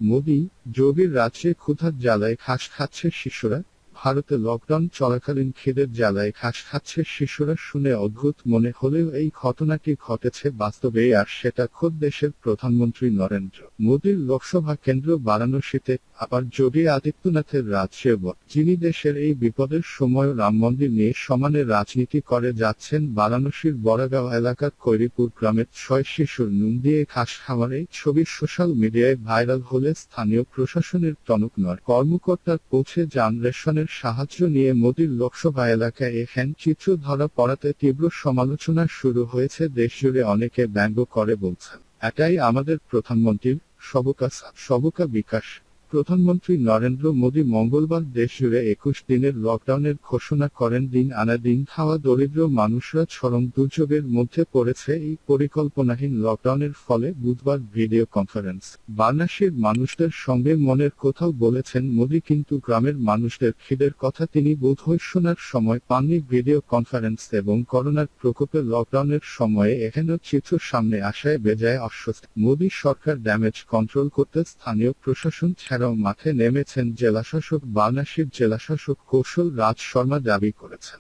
মোদি, যোগীর রাজ্যে ক্ষুধার জ্বালায় ঘাস খাচ্ছে শিশুরা। ভারতে লকডাউন চলাকালীন খিদের জ্বালায় ঘাস খাচ্ছে শিশুরা শুনে অদ্ভুত মনে হলেও এই ঘটনাটি ঘটেছে বাস্তবেই, আর সেটা খোদ দেশের প্রধানমন্ত্রী নরেন্দ্র মোদীর লোকসভা কেন্দ্র বারাণসীতে, আবার যোগী আদিত্যনাথের রাজ্যেও, যিনি দেশের এই বিপদের সময় রাম মন্দির নিয়ে সমানে রাজনীতি করে যাচ্ছেন। বারাণসীর বড়গাঁও এলাকার কৈরিপুর গ্রামের 6 শিশুর নুন দিয়ে ঘাস খাওয়ার এই ছবি সোশ্যাল মিডিয়ায় ভাইরাল হলে স্থানীয় প্রশাসনের টনক নড়ে। কর্মকর্তার পৌঁছে যান রেশনের সাহায্য নিয়ে। মোদীর লোকসভা এলাকায় এহেন চিত্র ধরা পড়াতে তীব্র সমালোচনা শুরু হয়েছে দেশজুড়ে। অনেকে ব্যঙ্গ করে বলছেন, এটাই আমাদের প্রধানমন্ত্রীর সবকা বিকাশ। প্রধানমন্ত্রী নরেন্দ্র মোদী মঙ্গলবার দেশজুড়ে 21 দিনের লকডাউনের ঘোষণা করেন। দিন আনা দিন খাওয়া দরিদ্র মানুষরা চরম দুর্যোগের মধ্যে পড়েছে। এই পরিকল্পনাহীন লকডাউনের ফলে বুধবার ভিডিও কনফারেন্স বারাণসীর মানুষদের সঙ্গে মনের কথাও বলেছেন মোদী, কিন্তু গ্রামের মানুষদের খিদের কথা তিনি বোধহয় শোনার সময় পাননি। ভিডিও কনফারেন্স এবং করোনার প্রকোপে লকডাউনের সময়ে এহেন চিত্র সামনে আসায় বেজায় অস্বস্তি। মোদী সরকার ড্যামেজ কন্ট্রোল করতে স্থানীয় প্রশাসন ছাড়াও মাঠে নেমেছেন জেলাশাসক। বারাণসীর জেলাশাসক কৌশল রাজ শর্মা দাবি করেছেন,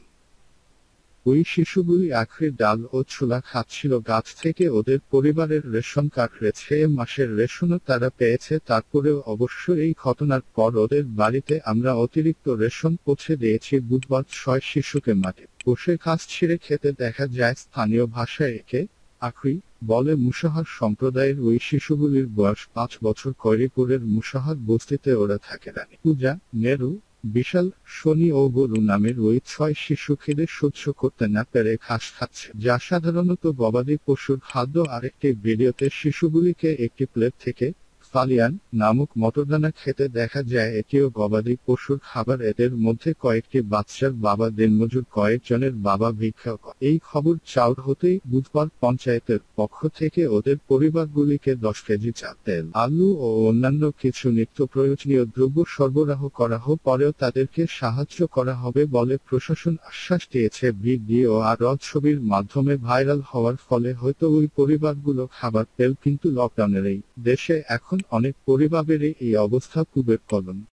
ওই শিশুগুলি আখের ডাল ও ছোলা খাচ্ছিল গাছ থেকে। ওদের পরিবারের রেশন কার্ড রয়েছে, মাসের রেশনও তারা পেয়েছে। তারপরেও অবশ্য এই ঘটনার পর ওদের বাড়িতে আমরা অতিরিক্ত রেশন পৌঁছে দিয়েছি। বুধবার 6 শিশুকে মাঠে বসে ঘাস ছিঁড়ে খেতে দেখা যায়। স্থানীয় ভাষায় একে আখরি বলে। মুসাহার সম্প্রদায়ের ওই শিশুগুলির বয়স 5 বছর। কৈরিপুরের মুসাহার বস্তিতে ওরা থাকে। রানী পূজা, নেরু, বিশাল, শনি ও গরু নামের ওই 6 শিশু খিদে সহ্য করতে না পেরে ঘাস খাচ্ছে, যা সাধারণত গবাদি পশুর খাদ্য। আরেকটি ভিডিওতে শিশুগুলিকে একটি প্লেট থেকে ফালিয়ান নামক মটরদানা খেতে দেখা যায়, এটিও গবাদি পশুর খাবার। এদের মধ্যে কয়েকটি বাচ্চার বাবা দিনমজুর, কয়েকজনের বাবা ভিক্ষা করে। এই খবর চাউর হতেই বুধবার পঞ্চায়েতের পক্ষ থেকে ওদের পরিবারগুলিকে 10 কেজি চাল, তেল, আলু ও অন্যান্য কিছু নিত্য প্রয়োজনীয় দ্রব্য সরবরাহ করা পরেও তাদেরকে সাহায্য করা হবে বলে প্রশাসন আশ্বাস দিয়েছে। ভিডিও আর ছবির মাধ্যমে ভাইরাল হওয়ার ফলে হয়তো ওই পরিবারগুলো খাবার পেল, কিন্তু লকডাউনের এই দেশে এখন অনেক পরিবারেরই এই অবস্থা। কুবের কলম।